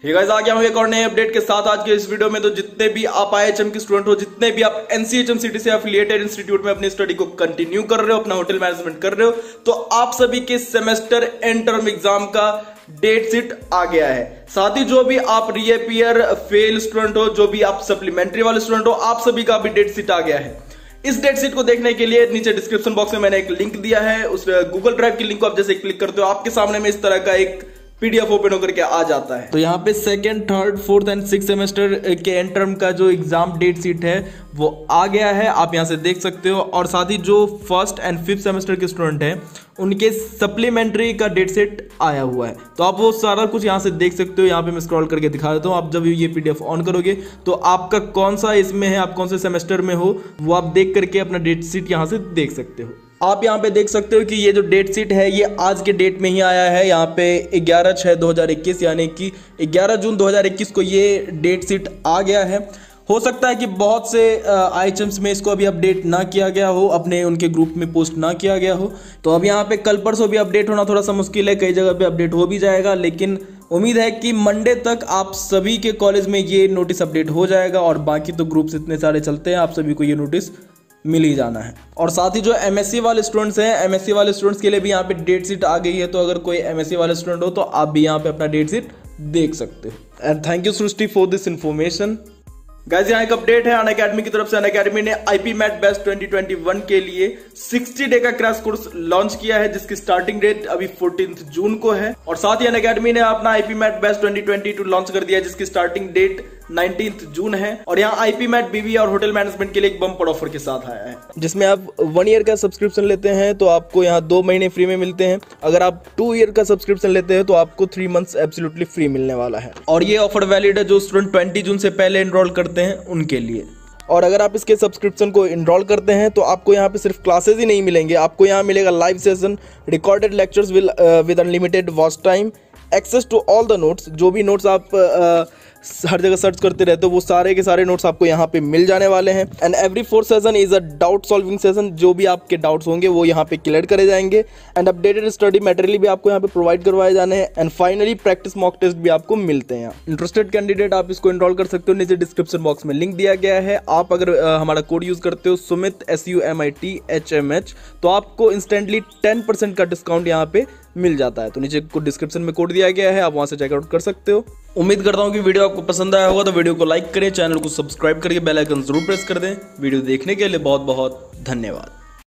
Hey guys, आ गया हूं एक और नए अपडेट के साथ आज के इस वीडियो में। तो जितने भी आप आईएचएम के स्टूडेंट हो, जितने भी आप एनसीएचएम सिटी से एफिलिएटेड इंस्टीट्यूट में अपनी स्टडी को कंटिन्यू कर रहे हो, अपना होटल मैनेजमेंट कर रहे हो, तो आप सभी के सेमेस्टर एंड टर्म एग्जाम का डेट शीट आ गया है। साथ ही जो भी आप रीअपियर फेल स्टूडेंट हो, जो भी आप सप्लीमेंट्री वाले स्टूडेंट हो, आप सभी का भी डेट शीट आ गया है। इस डेट शीट को देखने के लिए नीचे डिस्क्रिप्शन बॉक्स में मैंने एक लिंक दिया है। उस गूगल ड्राइव की लिंक को आप जैसे क्लिक करते हो, आपके सामने में इस तरह का एक पीडीएफ ओपन होकर के आ जाता है। तो यहाँ पे second, third, fourth and six semester के एंड टर्म का जो एग्जाम डेट शीट है वो आ गया है, आप यहाँ से देख सकते हो। और साथ ही जो फर्स्ट एंड फिफ्थ सेमेस्टर के स्टूडेंट हैं उनके सप्लीमेंट्री का डेट शीट आया हुआ है। तो आप वो सारा कुछ यहाँ से देख सकते हो। यहाँ पे मैं स्क्रॉल करके दिखा देता हूँ। आप जब ये पीडीएफ ऑन करोगे तो आपका कौन सा इसमें है, आप कौन से सेमेस्टर में हो, वो आप देख करके अपना डेट शीट यहाँ से देख सकते हो। आप यहाँ पे देख सकते हो कि ये जो डेट शीट है ये आज के डेट में ही आया है। यहाँ पे 11/6/2021 यानी कि 11 जून 2021 को ये डेट शीट आ गया है। हो सकता है कि बहुत से आईएचएम्स में इसको अभी अपडेट ना किया गया हो, अपने उनके ग्रुप में पोस्ट ना किया गया हो। तो अब यहाँ पे कल परसों भी अपडेट होना थोड़ा सा मुश्किल है, कई जगह पे अपडेट हो भी जाएगा, लेकिन उम्मीद है कि मंडे तक आप सभी के कॉलेज में ये नोटिस अपडेट हो जाएगा। और बाकी तो ग्रुप्स इतने सारे चलते हैं, आप सभी को ये नोटिस मिल ही जाना है। और साथ ही जो एमएससी वाले स्टूडेंट्स हैं, एमएससी वाले स्टूडेंट्स के लिए भी यहाँ पे डेट शीट आ गई है। तो अगर कोई एमएससी वाले स्टूडेंट हो तो आप भी यहाँ पे अपना डेट शीट देख सकते हो। And thank you Srishti for this information. Guys, यहाँ एक अपडेट है अनअकैडमी की तरफ से। अनअकैडमी ने आईपी मैट बेस्ट 2021 के लिए 60 डे का क्रैश कोर्स लॉन्च किया है, जिसकी स्टार्टिंग डेट अभी 14 जून को है। और साथ ही अनअकैडमी ने अपना आईपी मैट बेस्ट 2022 लॉन्च कर दिया है, जिसकी स्टार्टिंग डेट 19 जून है। और यहाँ आईपी मैट बीबी और होटल मैनेजमेंट के लिए एक बम्पर ऑफर के साथ आया है, जिसमें आप 1 ईयर का सब्सक्रिप्शन लेते हैं तो आपको यहाँ 2 महीने फ्री में मिलते हैं। अगर आप 2 ईयर का सब्सक्रिप्शन लेते हैं तो आपको 3 मंथ्स एब्सोल्युटली फ्री मिलने वाला है। और ये ऑफर वैलिड है जो स्टूडेंट 20 जून से पहले एनरोल करते हैं उनके लिए। और अगर आप इसके सब्सक्रिप्शन को इनरोल करते हैं तो आपको यहाँ पे सिर्फ क्लासेस ही नहीं मिलेंगे, आपको यहाँ मिलेगा live session, recorded lectures with unlimited watch time, access to all the notes. जो भी नोट्स आप हर जगह सर्च करते रहते हो वो सारे के सारे नोट्स आपको यहाँ पे मिल जाने वाले हैं। And every 4 session is a doubt solving session. जो भी आपके डाउट्स होंगे वो यहाँ पे क्लियर करे जाएंगे। एंड अपडेटेड स्टडी मटेरियल भी आपको यहाँ पे प्रोवाइड करवाए जाने हैं। And finally practice mock test भी आपको मिलते हैं। इंटरेस्टेड कैंडिडेट आप इसको इनरोल कर सकते हो, नीचे डिस्क्रिप्शन बॉक्स में लिंक दिया गया है। आप अगर हमारा कोड यूज करते हो सुमित SUMITHMH तो आपको इंस्टेंटली 10% का डिस्काउंट यहाँ पे मिल जाता है। तो नीचे डिस्क्रिप्शन में कोड दिया गया है, आप वहां से चेकआउट कर सकते हो। उम्मीद करता हूं कि वीडियो आपको पसंद आया होगा। तो वीडियो को लाइक करें, चैनल को सब्सक्राइब करके बेल आइकन जरूर प्रेस कर दें। वीडियो देखने के लिए बहुत बहुत धन्यवाद।